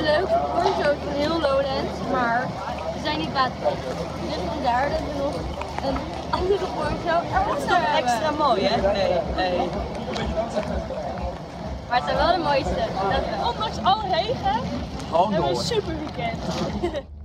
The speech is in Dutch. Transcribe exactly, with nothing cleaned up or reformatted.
leuk. Poncho's van heel Lowlands, maar ze zijn niet waterproof. Dus vandaar dat we nog een andere poncho eronder hebben. Extra mooi, hè? Nee, nee. Maar het zijn wel de mooiste. Dat wel. Ondanks alle regen Gewoon hebben we door. een super weekend.